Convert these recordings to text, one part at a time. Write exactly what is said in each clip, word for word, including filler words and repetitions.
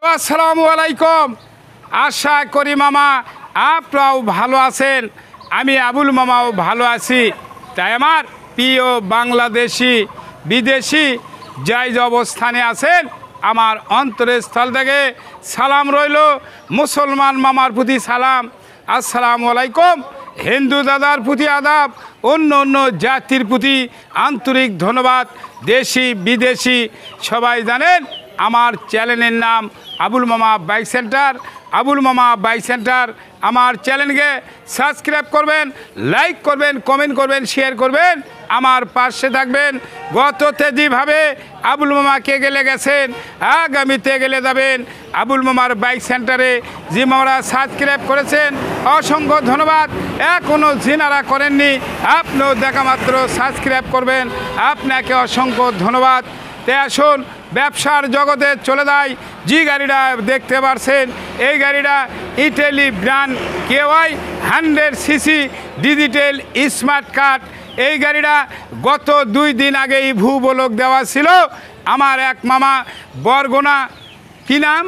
আসসালামু আলাইকুম। আশা করি মামা আপনারাও ভালো আছেন, আমি আবুল মামাও ভালো আছি। তাই আমার প্রিয় বাংলাদেশি বিদেশি যাই যে অবস্থানে আছেন, আমার অন্তরের স্থল থেকে সালাম রইল। মুসলমান মামার প্রতি সালাম, আসসালামু আলাইকুম। হিন্দু দাদার প্রতি আদাব, অন্য অন্য জাতির প্রতি আন্তরিক ধন্যবাদ। দেশি বিদেশি সবাই জানেন আমার চ্যানেলের নাম আবুল মামা বাইক সেন্টার। আবুল মামা বাইক সেন্টার আমার চ্যানেলকে সাবস্ক্রাইব করবেন, লাইক করবেন, কমেন্ট করবেন, শেয়ার করবেন, আমার পাশে থাকবেন। গততে যেভাবে আবুল মামাকে গেলে গেছেন, আগামীতে গেলে যাবেন। আবুল মামার বাইক সেন্টারে যে মামারা সাবস্ক্রাইব করেছেন অসংখ্য ধন্যবাদ। এখনও যিনারা করেননি আপনিও দেখা মাত্র সাবস্ক্রাইব করবেন, আপনাকে অসংখ্য ধন্যবাদ। তাই আসুন ব্যবসার জগতে চলে যায়। যে গাড়িটা দেখতে পাচ্ছেন এই গাড়িটা Italy brand Keeway hundred CC digital smart card. এই গাড়িটা গত দুই দিন আগেই ভূবলোক দেওয়া ছিল। আমার এক মামা বরগুনা, কি নাম,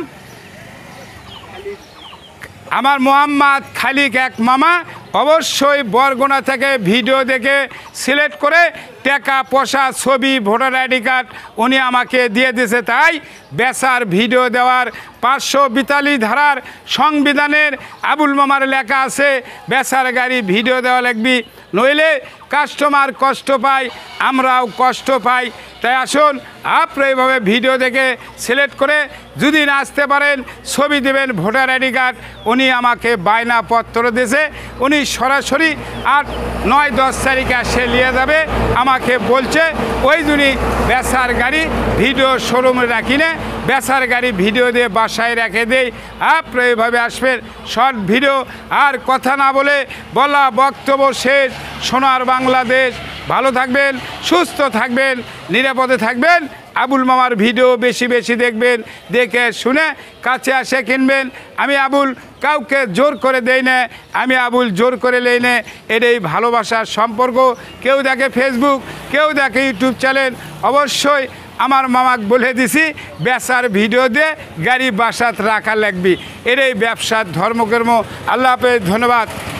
আমার মোহাম্মদ খালিক এক মামা অবশ্যই বরগুনা থেকে ভিডিও দেখে সিলেক্ট করে টাকা পয়সা ছবি ভোটার আইডি কার্ড উনি আমাকে দিয়ে দিয়েছে। তাই বেচার ভিডিও দেওয়ার পাঁচশো বিতাল্লিশ ধারার সংবিধানের আবুল মামার লেখা আছে বেচার গাড়ি ভিডিও দেওয়া লাগবি, নইলে কাস্টমার কষ্ট পায়, আমরাও কষ্ট পাই। তাই আসুন আপনারা এইভাবে ভিডিও দেখে সিলেক্ট করে যদি না আসতে পারেন ছবি দেবেন ভোটার আইডি কার্ড। উনি আমাকে বায়না পত্র দিয়েছে, উনি সরাসরি আট নয় দশ তারিখে আসে নিয়ে যাবে। আমাকে বলছে ওই জন্যই বেচার গাড়ি ভিডিও শোরুমে রাখি না, বেচার গাড়ি ভিডিও দিয়ে বাসায় রেখে দেই। আপনারা এইভাবে আসবেন শর্ট ভিডিও। আর কথা না বলে বলা বক্তব্য শেষ। সোনার বাংলাদেশ, ভালো থাকবেন, সুস্থ থাকবেন, নিরাপদে থাকবেন। আবুল মামার ভিডিও বেশি বেশি দেখবেন, দেখে শুনে কাছে আসে কিনবেন। আমি আবুল কাউকে জোর করে দেই না, আমি আবুল জোর করে নেই না। এটাই ভালোবাসার সম্পর্ক। কেউ দেখে ফেসবুক, কেউ দেখে ইউটিউব চ্যানেল। অবশ্যই আমার মামাকে বলে দিছি বেচার ভিডিও দিয়ে গাড়ি বাসাত রাখা লাগবি। এটাই ব্যবসার ধর্মকর্ম। আল্লাহ হাফেজ, ধন্যবাদ।